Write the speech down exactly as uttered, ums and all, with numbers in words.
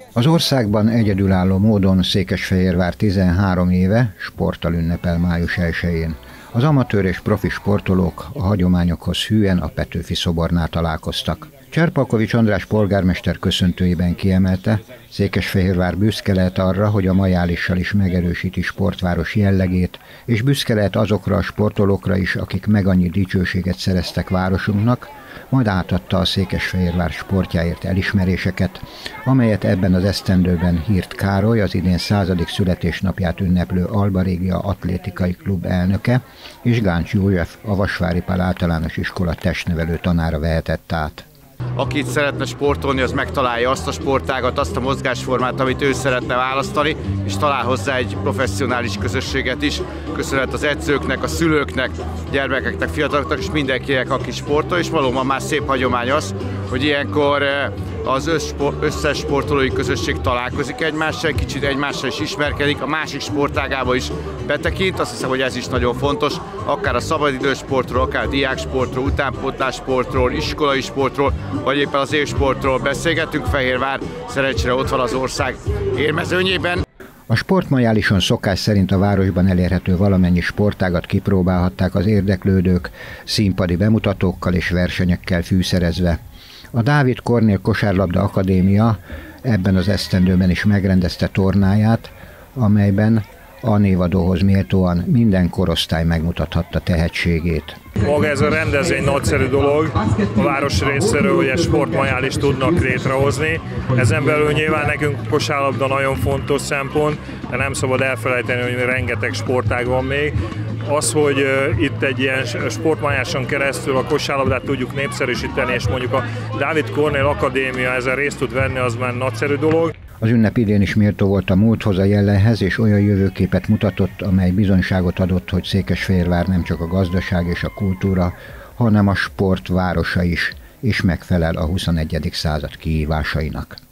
Az országban egyedülálló módon Székesfehérvár tizenhárom éve sporttal ünnepel május elsején. Az amatőr és profi sportolók a hagyományokhoz hűen a Petőfi szobornál találkoztak. Cserpalkovics András polgármester köszöntőjében kiemelte, Székesfehérvár büszke lehet arra, hogy a majálissal is megerősíti sportváros jellegét, és büszke lehet azokra a sportolókra is, akik meg annyi dicsőséget szereztek városunknak, majd átadta a Székesfehérvár sportjáért elismeréseket, amelyet ebben az esztendőben Hirt Károly, az idén századik születésnapját ünneplő Alba Régia Atlétikai Klub elnöke, és Gáncs József, a Vasvári Pál Általános Iskola testnevelő tanára vehetett át. Aki itt szeretne sportolni, az megtalálja azt a sportágat, azt a mozgásformát, amit ő szeretne választani, és talál hozzá egy professzionális közösséget is. Köszönet az edzőknek, a szülőknek, gyermekeknek, fiataloknak és mindenkinek, aki sportol, és valóban már szép hagyomány az, hogy ilyenkor az összes sportolói közösség találkozik egymással, kicsit egymással is ismerkedik, a másik sportágába is betekint. Azt hiszem, hogy ez is nagyon fontos, akár a szabadidős sportról, akár a diáksportról, utánpótlás sportról, iskolai sportról, vagy éppen az évsportról beszélgetünk. Fehérvár szerencsére ott van az ország érmezőnyében. A sportmajálison szokás szerint a városban elérhető valamennyi sportágat kipróbálhatták az érdeklődők, színpadi bemutatókkal és versenyekkel fűszerezve. A Dávid Kornél Kosárlabda Akadémia ebben az esztendőben is megrendezte tornáját, amelyben a névadóhoz méltóan minden korosztály megmutathatta tehetségét. Maga ez a rendezvény nagyszerű dolog a város részéről, hogy egy sportmajálist tudnak létrehozni. Ezen belül nyilván nekünk kosárlabda nagyon fontos szempont, de nem szabad elfelejteni, hogy rengeteg sportág van még. Az, hogy itt egy ilyen sportmajáson keresztül a kosárlabdát tudjuk népszerűsíteni, és mondjuk a Dávid Kornél Akadémia ezen részt tud venni, az már nagyszerű dolog. Az ünnep idén is méltó volt a múlthoz, a jelenhez, és olyan jövőképet mutatott, amely bizonyságot adott, hogy Székesfehérvár nem csak a gazdaság és a kultúra, hanem a sport városa is, és megfelel a huszonegyedik század kihívásainak.